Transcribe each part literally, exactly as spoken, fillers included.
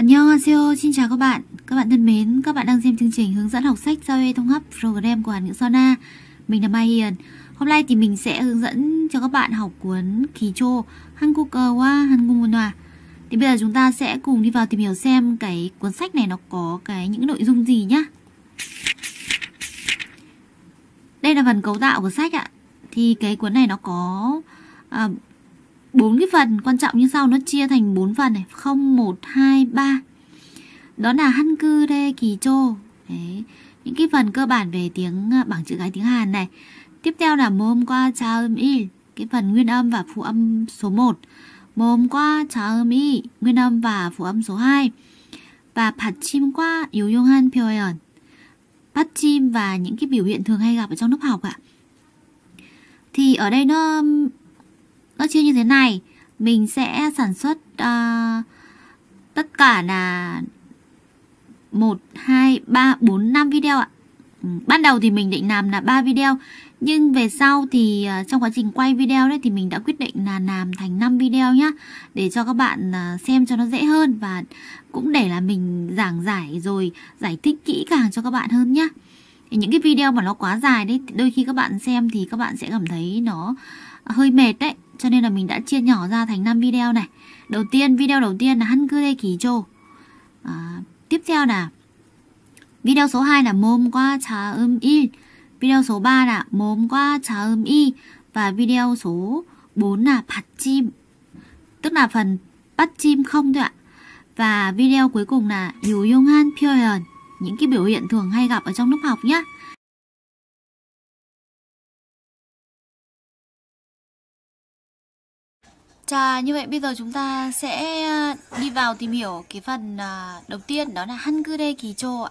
안녕하세요, xin chào các bạn. Các bạn thân mến, các bạn đang xem chương trình hướng dẫn học sách giao Ê Thông Hấp program của Hàn ngữ Sona. Mình là Mai Hiền. Hôm nay thì mình sẽ hướng dẫn cho các bạn học cuốn Kicho Hangukwa Hangulmunwa. Thì bây giờ chúng ta sẽ cùng đi vào tìm hiểu xem cái cuốn sách này nó có cái những nội dung gì nhá. Đây là phần cấu tạo của sách ạ. Thì cái cuốn này nó có à, bốn cái phần quan trọng như sau, nó chia thành bốn phần này, không, một, hai, ba. Đó là Hangul Kicho. Đấy, những cái phần cơ bản về tiếng bảng chữ cái tiếng Hàn này. Tiếp theo là Mom과 자음일, cái phần nguyên âm và phụ âm số một. Mom과 자음이, nguyên âm và phụ âm số hai. Và 받침과 유용한 표현, 받침 và những cái biểu hiện thường hay gặp ở trong lớp học ạ. Thì ở đây nó Nó chia như thế này. Mình sẽ sản xuất uh, tất cả là một, hai, ba, bốn, năm video ạ. ừ, Ban đầu thì mình định làm là ba video, nhưng về sau thì uh, trong quá trình quay video đấy thì mình đã quyết định là làm thành năm video nhá, để cho các bạn uh, xem cho nó dễ hơn, và cũng để là mình giảng giải rồi giải thích kỹ càng cho các bạn hơn nhá. Thì những cái video mà nó quá dài đấy, đôi khi các bạn xem thì các bạn sẽ cảm thấy nó hơi mệt đấy. Cho nên là mình đã chia nhỏ ra thành năm video này. Đầu tiên, video đầu tiên là Hangul Kicho. à, Tiếp theo là video số hai là Mom과 자음일. Video số ba là Mom과 자음이. Và video số bốn là 받침, tức là phần bắt chim không thôi ạ. Và video cuối cùng là 유용한 표현, những cái biểu hiện thường hay gặp ở trong lớp học nhé. Chà, như vậy bây giờ chúng ta sẽ đi vào tìm hiểu cái phần đầu tiên, đó là Hangul Kicho ạ.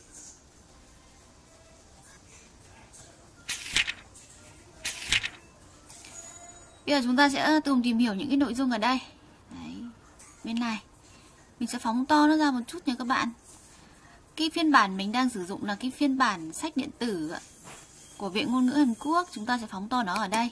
Bây giờ chúng ta sẽ cùng tìm hiểu những cái nội dung ở đây. Đấy, bên này mình sẽ phóng to nó ra một chút nha các bạn. Cái phiên bản mình đang sử dụng là cái phiên bản sách điện tử của Viện Ngôn ngữ Hàn Quốc. Chúng ta sẽ phóng to nó ở đây.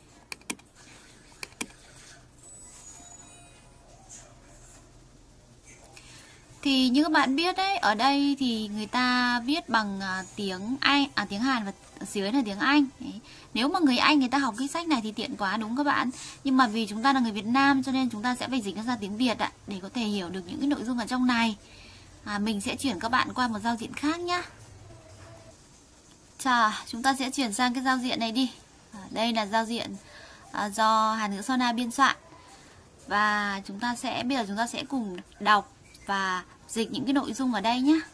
Thì như các bạn biết đấy, ở đây thì người ta viết bằng uh, tiếng Anh, à tiếng Hàn, và ở dưới là tiếng Anh. Đấy. Nếu mà người Anh người ta học cái sách này thì tiện quá, đúng các bạn. Nhưng mà vì chúng ta là người Việt Nam cho nên chúng ta sẽ phải dịch nó ra tiếng Việt ạ, để có thể hiểu được những cái nội dung ở trong này. à, Mình sẽ chuyển các bạn qua một giao diện khác nhá. Chà, chúng ta sẽ chuyển sang cái giao diện này đi. à, Đây là giao diện à, do Hàn ngữ Sona biên soạn. Và chúng ta sẽ, bây giờ chúng ta sẽ cùng đọc và dịch những cái nội dung ở đây nhé.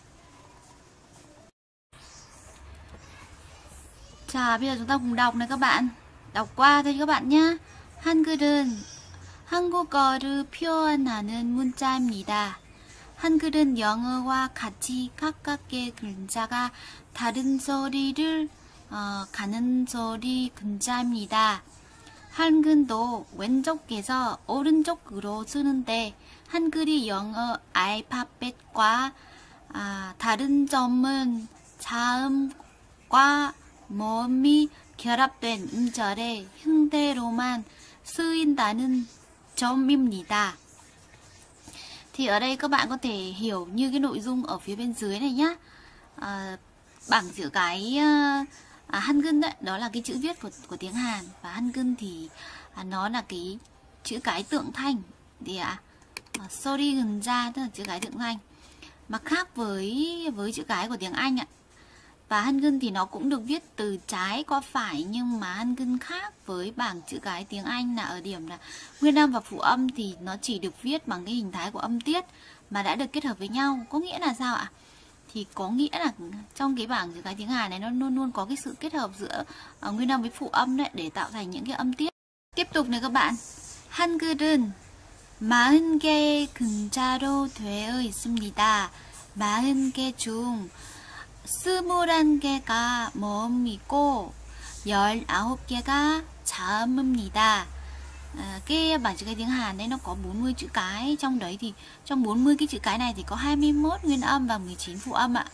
Chà, bây giờ chúng ta cùng đọc này các bạn. Đọc qua thôi các bạn nhé. 한글은 한국어를 표현하는 문자입니다. 한글은 영어와 같이 가깝게 글자가 다른 소리를 어, 가는 소리 글자입니다. 한글도 왼쪽에서 오른쪽으로 쓰는데 한글이 영어 알파벳과 아, 다른 점은 자음과 모음이 결합된 음절의 형태로만 쓰인다는 점입니다. Thì ở đây các bạn có thể hiểu như cái nội dung ở phía bên dưới này nhá. à, Bảng chữ cái à, Hangul đấy, đó là cái chữ viết của, của tiếng Hàn. Và Hangul thì à, nó là cái chữ cái tượng thanh. Thì ạ à, sorry gần ra, tức là chữ cái tượng thanh, mà khác với với chữ cái của tiếng Anh ạ. Và Hangul thì nó cũng được viết từ trái qua phải, nhưng mà Hangul khác với bảng chữ cái tiếng Anh là ở điểm là nguyên âm và phụ âm thì nó chỉ được viết bằng cái hình thái của âm tiết mà đã được kết hợp với nhau. Có nghĩa là sao ạ? Thì có nghĩa là trong cái bảng chữ cái tiếng Hàn này nó luôn luôn có cái sự kết hợp giữa uh, nguyên âm với phụ âm đấy, để tạo thành những cái âm tiết. Tiếp tục này các bạn. 한글은 마흔 개의 글자로 되어 있습니다. 마흔 개 중 스물한 개가 모음이고 열아홉 개가 자음입니다. À, cái bảng chữ cái tiếng Hàn đấy nó có bốn mươi chữ cái, trong đấy thì trong bốn mươi cái chữ cái này thì có hai mươi mốt nguyên âm và mười chín phụ âm ạ.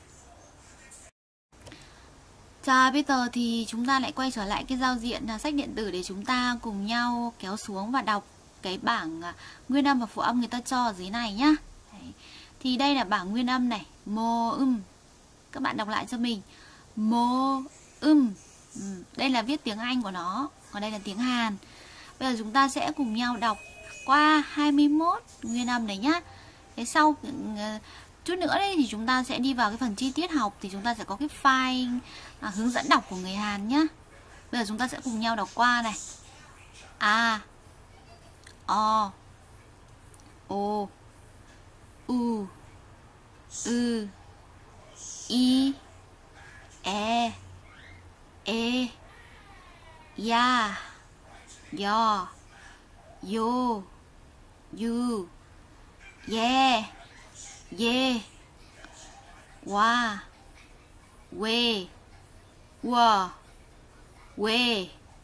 Chà, bây giờ thì chúng ta lại quay trở lại cái giao diện là sách điện tử để chúng ta cùng nhau kéo xuống và đọc cái bảng nguyên âm và phụ âm người ta cho ở dưới này nhá. Đấy. Thì đây là bảng nguyên âm này, mô um. Các bạn đọc lại cho mình. Mô um. Ừ, đây là viết tiếng Anh của nó, còn đây là tiếng Hàn. Bây giờ chúng ta sẽ cùng nhau đọc qua hai mươi mốt nguyên âm này nhá. Thế sau chút nữa đây thì chúng ta sẽ đi vào cái phần chi tiết học, thì chúng ta sẽ có cái file à, hướng dẫn đọc của người Hàn nhá. Bây giờ chúng ta sẽ cùng nhau đọc qua này. A, O, O, U, Ư, I, E, E, Ya, Yo, Yo, You, Yeah, Yeah, Wa, We, Wa, We,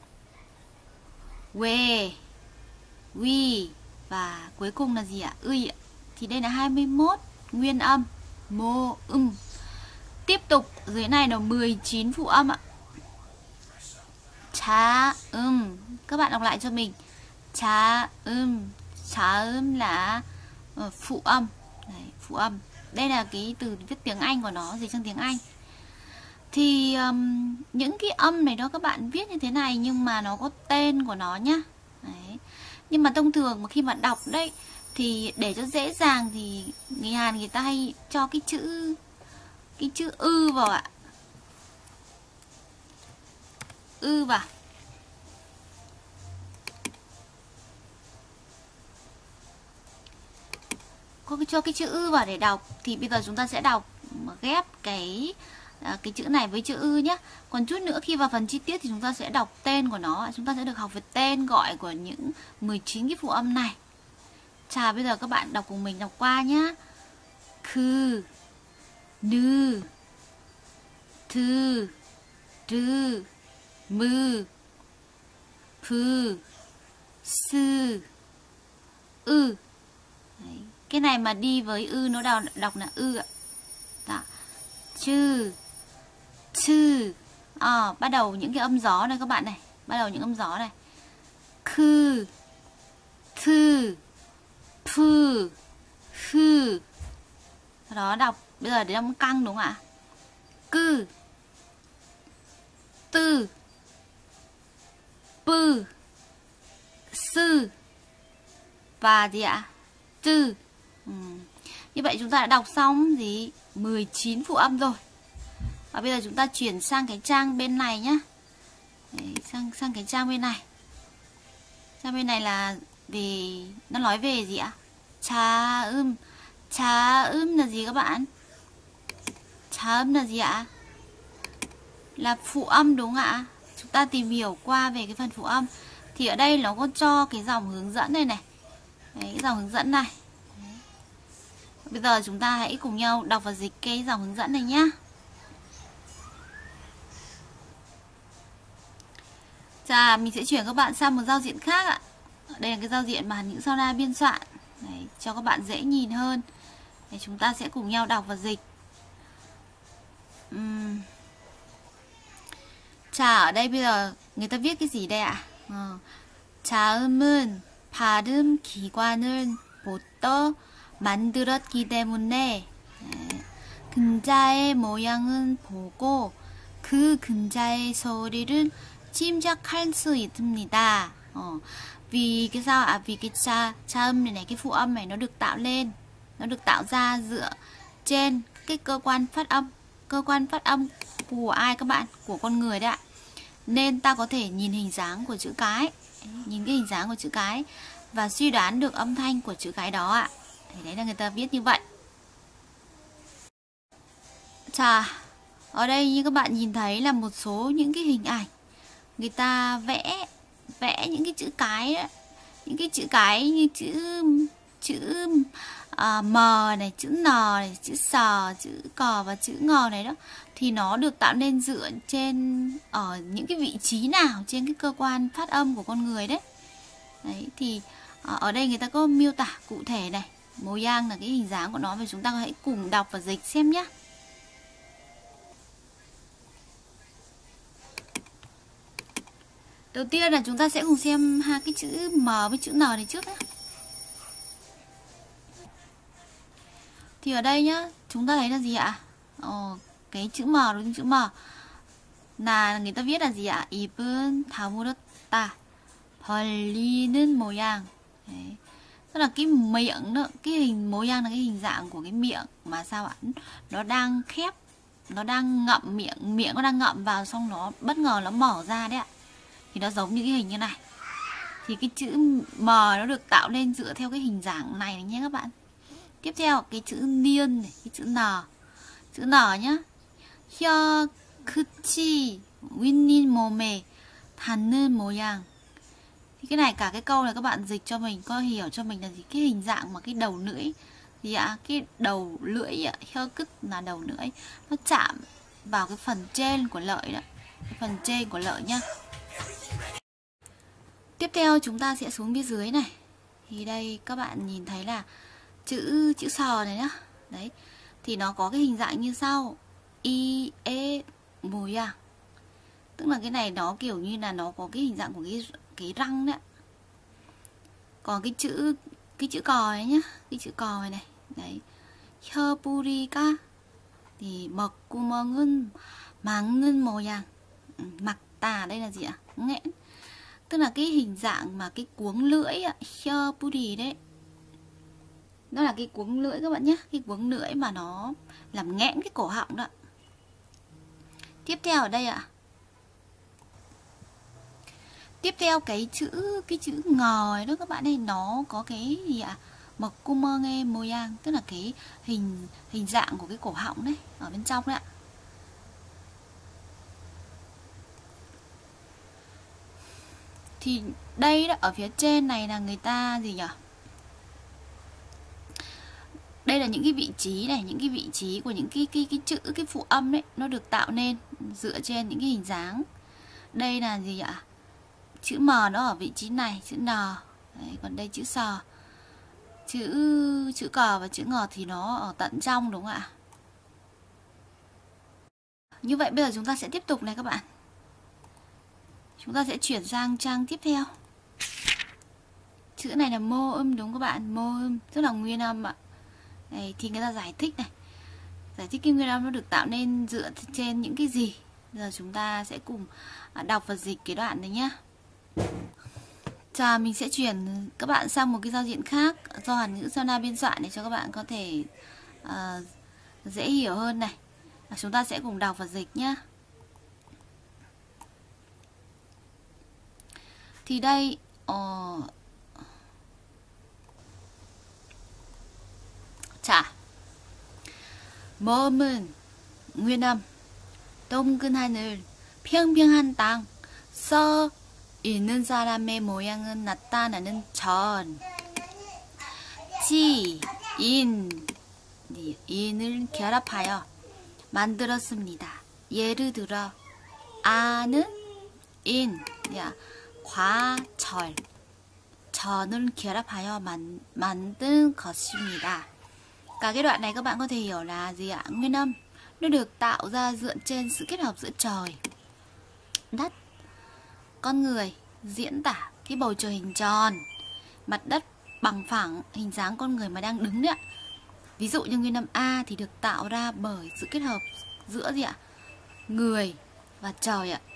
We, We. Và cuối cùng là gì ạ? Ui ạ. Thì đây là hai mươi mốt nguyên âm mô um. Tiếp tục dưới này là mười chín phụ âm ạ. Chá um. Các bạn đọc lại cho mình. Chá um. Chá um là uh, phụ âm. Đấy, phụ âm. Đây là cái từ viết tiếng Anh của nó, dịch sang tiếng Anh. Thì um, những cái âm này đó các bạn viết như thế này, nhưng mà nó có tên của nó nhá. Đấy. Nhưng mà thông thường mà khi mà đọc đấy, thì để cho dễ dàng thì người Hàn người ta hay cho cái chữ cái chữ ư vào ạ. Ư vào. Có cái cho cái chữ ư vào để đọc. Thì bây giờ chúng ta sẽ đọc ghép cái à, cái chữ này với chữ ư nhé. Còn chút nữa khi vào phần chi tiết thì chúng ta sẽ đọc tên của nó. Chúng ta sẽ được học về tên gọi của những mười chín cái phụ âm này. Chà, bây giờ các bạn đọc cùng mình, đọc qua nhá. Khư, nư, thư, trư, mư, phư, sư, ư. Đấy. Cái này mà đi với ư nó đọc, đọc là ư ạ. Đó. Chư, chư. À, bắt đầu những cái âm gió này các bạn này. Bắt đầu những âm gió này. Khư, thư, phư, phư. Sau đó đọc, bây giờ để đọc căng đúng không ạ? Cư, tư, pư, sư và gì ạ? Tư. Ừ. Như vậy chúng ta đã đọc xong gì? mười chín phụ âm rồi. Và bây giờ chúng ta chuyển sang cái trang bên này nhá. Đấy, sang sang cái trang bên này. Trang bên này là về, nó nói về gì ạ? Chá ưm. Chá ưm là gì các bạn? Chá ưm là gì ạ? Là phụ âm đúng không ạ? Chúng ta tìm hiểu qua về cái phần phụ âm. Thì ở đây nó có cho cái dòng hướng dẫn này này. Đấy, cái dòng hướng dẫn này. Đấy. Bây giờ chúng ta hãy cùng nhau đọc và dịch cái dòng hướng dẫn này nhá. Chà, mình sẽ chuyển các bạn sang một giao diện khác ạ. Đây là cái giao diện mà Hàn Ngữ Sao Na biên soạn. Đấy, cho các bạn dễ nhìn hơn. Để chúng ta sẽ cùng nhau đọc và dịch. Uhm. Chà, ở đây bây giờ người ta viết cái gì đây ạ? 어, 자음은 발음 기관을 못떠 만들었기 때문에 근자의 모양은 보고 그 근자의 소리를 짐작할 수 있습니다. Ờ, vì cái sao à? Vì cái cha, cha âm này này, cái phụ âm này nó được tạo lên, nó được tạo ra dựa trên cái cơ quan phát âm, cơ quan phát âm của ai các bạn? Của con người đấy ạ. Nên ta có thể nhìn hình dáng của chữ cái, nhìn cái hình dáng của chữ cái và suy đoán được âm thanh của chữ cái đó ạ. Thì đấy là người ta viết như vậy. Chà, ở đây như các bạn nhìn thấy là một số những cái hình ảnh người ta vẽ vẽ những cái chữ cái ấy. Những cái chữ cái như chữ chữ uh, M này, chữ N này, chữ sờ, chữ cò và chữ ngò này đó, thì nó được tạo nên dựa trên ở những cái vị trí nào trên cái cơ quan phát âm của con người đấy. Đấy thì uh, ở đây người ta có miêu tả cụ thể này, mô yang là cái hình dáng của nó, và chúng ta hãy cùng đọc và dịch xem nhé. Đầu tiên là chúng ta sẽ cùng xem hai cái chữ M với chữ N này trước nhé. Thì ở đây nhá, chúng ta thấy là gì ạ? Ờ, cái chữ M đúng không? Chữ M là người ta viết là gì ạ? 입은 다물었다. 벌리는 모양. Đấy. Tức là cái miệng đó, cái hình mo양 là cái hình dạng của cái miệng mà sao ạ? Nó đang khép, nó đang ngậm miệng, miệng nó đang ngậm vào xong nó bất ngờ nó mở ra đấy ạ. Thì nó giống như cái hình như này. Thì cái chữ M nó được tạo lên dựa theo cái hình dạng này, này nhé các bạn. Tiếp theo cái chữ niên này, cái chữ N. Chữ N nhá. 혀 끝이 윗니 몸에 닿는 모양. Thì cái này cả cái câu này các bạn dịch cho mình, có hiểu cho mình là gì? Cái hình dạng mà cái đầu lưỡi gì ạ? Cái đầu lưỡi ạ, 혀 cứt là đầu lưỡi, nó chạm vào cái phần trên của lợi đó, cái phần trên của lợi nhá. Tiếp theo chúng ta sẽ xuống phía dưới này. Thì đây các bạn nhìn thấy là chữ chữ sò này nhá. Đấy. Thì nó có cái hình dạng như sau. I e moya. Tức là cái này nó kiểu như là nó có cái hình dạng của cái cái răng đấy. Còn cái chữ cái chữ cò này nhá, cái chữ cò này này. Đấy. 혀뿌리가 thì 먹구멍은 막는 모양. 막다 đây là gì ạ? Nghẽn. Tức là cái hình dạng mà cái cuống lưỡi ạ, 혀뿌리 đấy. Nó là cái cuống lưỡi các bạn nhé, cái cuống lưỡi mà nó làm nghẽn cái cổ họng đó. Tiếp theo ở đây ạ. Tiếp theo cái chữ cái chữ ngòi đó các bạn ơi, nó có cái gì ạ? 먹구멍의 모양, tức là cái hình hình dạng của cái cổ họng đấy ở bên trong đấy ạ. Thì đây đó, ở phía trên này là người ta gì nhỉ? Đây là những cái vị trí này, những cái vị trí của những cái cái cái chữ, cái phụ âm đấy, nó được tạo nên dựa trên những cái hình dáng. Đây là gì ạ? Chữ M nó ở vị trí này, chữ N. Đấy, còn đây chữ sò. Chữ chữ cò và chữ ngọt thì nó ở tận trong đúng không ạ? Như vậy bây giờ chúng ta sẽ tiếp tục này các bạn. Chúng ta sẽ chuyển sang trang tiếp theo. Chữ này là mô âm đúng không các bạn? Mô âm, tức là nguyên âm ạ. Đây, thì người ta giải thích này. Giải thích cái nguyên âm nó được tạo nên dựa trên những cái gì. Giờ chúng ta sẽ cùng đọc và dịch cái đoạn này nhé. Chà, mình sẽ chuyển các bạn sang một cái giao diện khác do Hàn ngữ Sana biên soạn để cho các bạn có thể uh, dễ hiểu hơn này. Chúng ta sẽ cùng đọc và dịch nhé. Thì đây uh, 자, 몸은 nguyên âm, 동근 하늘, 평평한 땅, 서 있는 사람의 모양은 나타나는 전, 지, 인, 인을 결합하여 만들었습니다. 예를 들어 아는 인, 야, 과절, 전을 결합하여 만, 만든 것입니다. Cả cái đoạn này các bạn có thể hiểu là gì ạ? Nguyên âm nó được tạo ra dựa trên sự kết hợp giữa trời, đất, con người, diễn tả cái bầu trời hình tròn, mặt đất bằng phẳng, hình dáng con người mà đang đứng đấy ạ. Ví dụ như nguyên âm A thì được tạo ra bởi sự kết hợp giữa gì ạ? Người và trời ạ.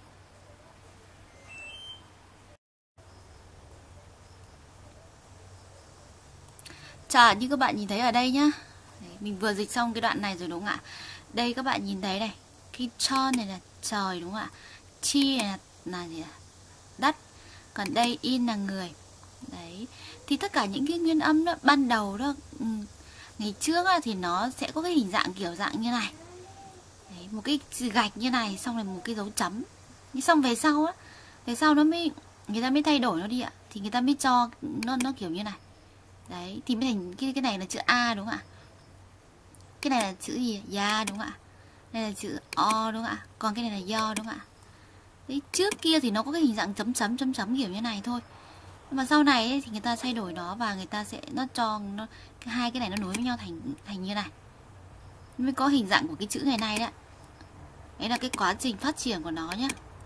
Chà, như các bạn nhìn thấy ở đây nhá. Đấy, mình vừa dịch xong cái đoạn này rồi đúng không ạ? Đây các bạn nhìn thấy này, cái tròn này là trời đúng không ạ? Chi này là, là gì ạ? Đất. Còn đây in là người. Đấy. Thì tất cả những cái nguyên âm đó ban đầu đó, ngày trước á, thì nó sẽ có cái hình dạng kiểu dạng như này. Đấy, một cái gạch như này, xong rồi một cái dấu chấm. Nhưng xong về sau á, về sau nó mới người ta mới thay đổi nó đi ạ. Thì người ta mới cho nó nó kiểu như này. Đấy, thì mới thành cái cái này là chữ A đúng không ạ? Cái này là chữ gì? Ya đúng không ạ? Đây là chữ O đúng không ạ? Còn cái này là Do đúng không ạ? Đấy, trước kia thì nó có cái hình dạng chấm chấm chấm chấm kiểu như này thôi. Nhưng mà sau này ấy, thì người ta thay đổi nó và người ta sẽ nó cho nó hai cái này nó nối với nhau thành thành như này. Mới có hình dạng của cái chữ ngày nay đấy. Đấy là cái quá trình phát triển của nó nhá.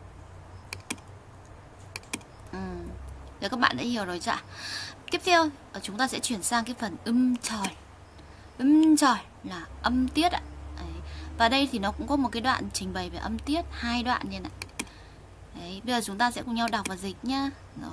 Ừ. Đấy, các bạn đã hiểu rồi chưa ạ? Tiếp theo chúng ta sẽ chuyển sang cái phần âm trời. 음절 là âm tiết ạ. Đấy. Và đây thì nó cũng có một cái đoạn trình bày về âm tiết, hai đoạn như này. Đấy, bây giờ chúng ta sẽ cùng nhau đọc và dịch nhá. Rồi.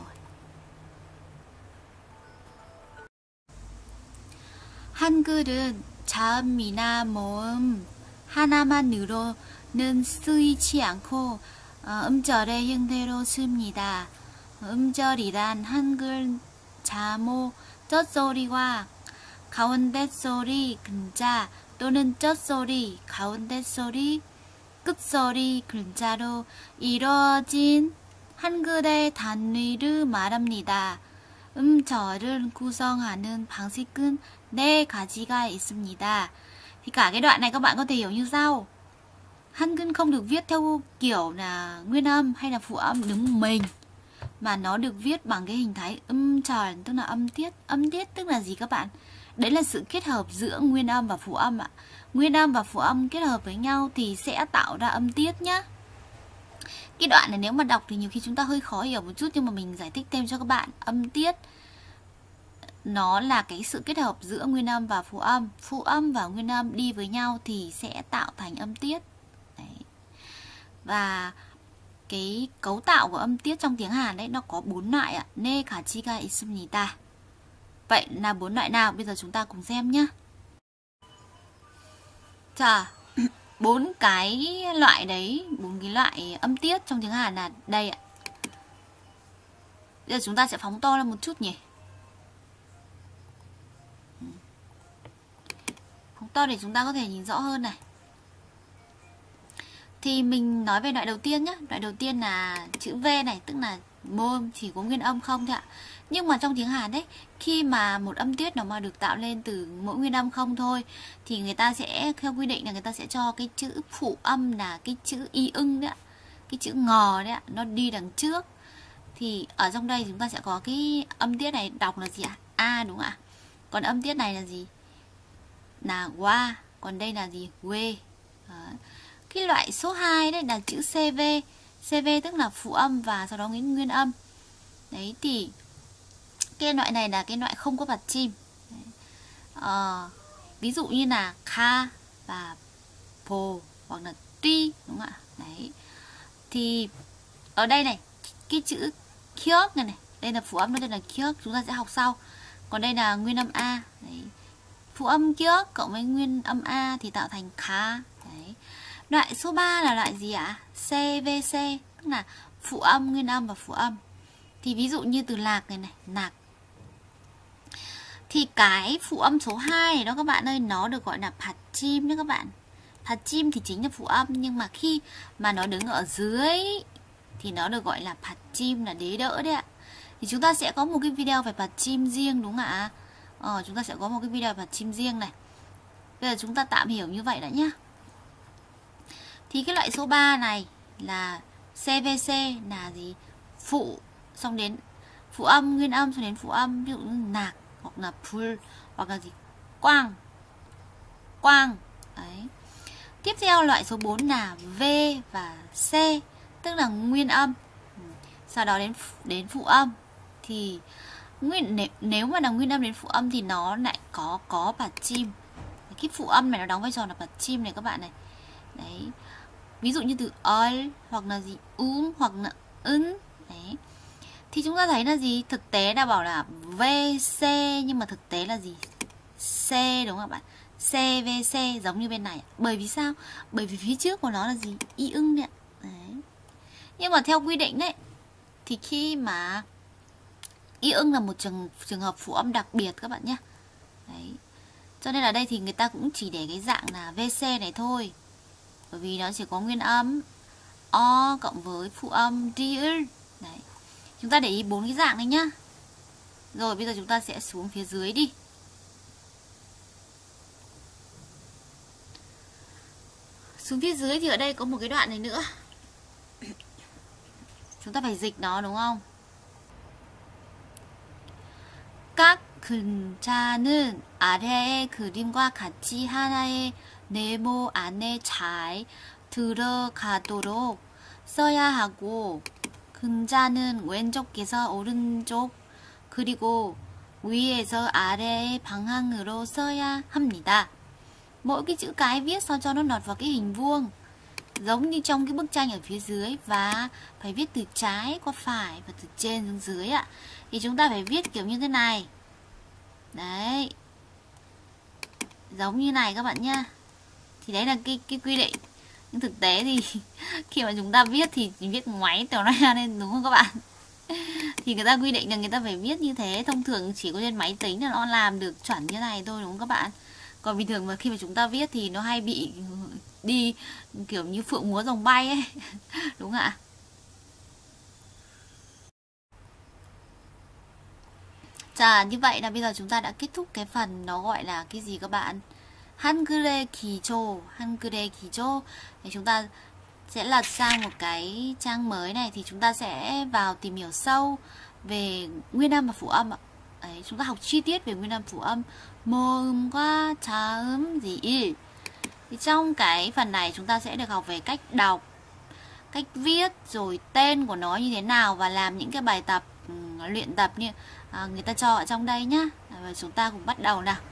한글은 자음이나 모음 하나만으로는 쓰이지 않고 어, 음절의 형태로 씁니다. 음절이란 한글 자모 젖소리와 가운데 소리 근자 또는 젖소리, 가운데 소리, 끝소리 글자로 이루어진 한글의 단위를 말합니다. 음절을 구성하는 방식은 네 가지가 있습니다. Thì cả cái đoạn này các bạn có thể hiểu như sau. Hangul không được viết theo kiểu là nguyên âm hay là phụ âm đứng mình, mà nó được viết bằng cái hình thái âm tròn, tức là âm tiết. Âm tiết tức là gì các bạn? Đấy là sự kết hợp giữa nguyên âm và phụ âm ạ. Nguyên âm và phụ âm kết hợp với nhau thì sẽ tạo ra âm tiết nhá. Cái đoạn này nếu mà đọc thì nhiều khi chúng ta hơi khó hiểu một chút, nhưng mà mình giải thích thêm cho các bạn. Âm tiết nó là cái sự kết hợp giữa nguyên âm và phụ âm. Phụ âm và nguyên âm đi với nhau thì sẽ tạo thành âm tiết. Đấy. Và cái cấu tạo của âm tiết trong tiếng Hàn đấy nó có bốn loại ạ. Ne 가지가 있습니다. Vậy là bốn loại nào? Bây giờ chúng ta cùng xem nhé. Chà, bốn cái loại đấy, bốn cái loại âm tiết trong tiếng Hàn là đây ạ. Bây giờ chúng ta sẽ phóng to lên một chút nhỉ. Phóng to để chúng ta có thể nhìn rõ hơn này. Thì mình nói về loại đầu tiên nhé. Loại đầu tiên là chữ V này, tức là môn chỉ có nguyên âm không thôi ạ. Nhưng mà trong tiếng Hàn đấy, khi mà một âm tiết nó mà được tạo lên từ mỗi nguyên âm không thôi, thì người ta sẽ, theo quy định là người ta sẽ cho cái chữ phụ âm là cái chữ y ưng đấy ạ. Cái chữ ngò đấy ạ, nó đi đằng trước. Thì ở trong đây chúng ta sẽ có cái âm tiết này đọc là gì ạ? A đúng không ạ? Còn âm tiết này là gì? Là wa. Còn đây là gì? We. Cái loại số hai đấy là chữ xê vê. xê vê tức là phụ âm và sau đó nguyên nguyên âm. Đấy thì cái loại này là cái loại không có bạt chim. À, ví dụ như là kha và po hoặc là tuy, đúng không ạ? Đấy. Thì ở đây này, cái chữ kyok này này, đây là phụ âm, đây là kyok, chúng ta sẽ học sau. Còn đây là nguyên âm a. Đấy. Phụ âm kyok cộng với nguyên âm a thì tạo thành kha. Đấy. Loại số ba là loại gì ạ? xê vê xê, tức là phụ âm, nguyên âm và phụ âm. Thì ví dụ như từ lạc này này, lạc. Thì cái phụ âm số hai này đó các bạn ơi, nó được gọi là phạt chim đó các bạn. Phạt chim thì chính là phụ âm, nhưng mà khi mà nó đứng ở dưới thì nó được gọi là phạt chim, là đế đỡ đấy ạ. Thì chúng ta sẽ có một cái video về phạt chim riêng đúng không ạ? Ờ, chúng ta sẽ có một cái video phạt chim riêng này. Bây giờ chúng ta tạm hiểu như vậy đã nhá. Thì cái loại số ba này là xê vê xê là gì? Phụ, xong đến phụ âm, nguyên âm, xong đến phụ âm, ví dụ như nạc, hoặc là phul, hoặc là gì? Quang. Quang. Đấy. Tiếp theo loại số bốn là V và C, tức là nguyên âm. Sau đó đến đến phụ âm. Thì nguyên nếu, nếu mà là nguyên âm đến phụ âm thì nó lại có có bạt chim. Cái phụ âm này nó đóng vai trò là bạt chim này các bạn này. Đấy. Ví dụ như từ ol hoặc là gì um hoặc là ưng. Đấy. Thì chúng ta thấy là gì? Thực tế đã bảo là vê xê nhưng mà thực tế là gì? C đúng không bạn? xê vê xê giống như bên này. Bởi vì sao? Bởi vì phía trước của nó là gì? Y ưng đấy. Đấy. Nhưng mà theo quy định đấy, thì khi mà y ưng là một trường trường hợp phụ âm đặc biệt các bạn nhé. Đấy. Cho nên là đây thì người ta cũng chỉ để cái dạng là vê xê này thôi. Bởi vì nó chỉ có nguyên âm o cộng với phụ âm ri ưng. Đấy. Chúng ta để ý bốn cái dạng này nhá. Rồi bây giờ chúng ta sẽ xuống phía dưới đi. Xuống phía dưới thì ở đây có một cái đoạn này nữa. Chúng ta phải dịch nó đúng không? 각 글자는 아래의 그림과 같이 하나의 네모 안에 잘 들어가도록 써야 하고, 글자는 왼쪽에서 오른쪽, 그리고 위에서 아래의 방향으로 써야 합니다. Mỗi cái chữ cái viết sao cho nó lọt vào cái hình vuông, giống như trong cái bức tranh ở phía dưới, và phải viết từ trái qua phải và từ trên xuống dưới ạ. Thì chúng ta phải viết kiểu như thế này. Đấy. Giống như này các bạn nhá. Thì đấy là cái cái quy định. Nhưng thực tế thì khi mà chúng ta viết thì viết ngoáy tiểu ra nên, đúng không các bạn? Thì người ta quy định là người ta phải viết như thế. Thông thường chỉ có trên máy tính là nó làm được chuẩn như này thôi, đúng không các bạn? Còn bình thường mà khi mà chúng ta viết thì nó hay bị đi kiểu như phượng múa rồng bay ấy. Đúng ạ? Dạ, như vậy là bây giờ chúng ta đã kết thúc cái phần nó gọi là cái gì các bạn? 한글의 기조, 한글의 기조. Thì chúng ta sẽ lật sang một cái trang mới này, thì chúng ta sẽ vào tìm hiểu sâu về nguyên âm và phụ âm ạ. Đấy, chúng ta học chi tiết về nguyên âm phụ âm 모음과 자음, 지일. Thì trong cái phần này chúng ta sẽ được học về cách đọc, cách viết, rồi tên của nó như thế nào, và làm những cái bài tập luyện tập như à, người ta cho ở trong đây nhá. Và chúng ta cùng bắt đầu nào.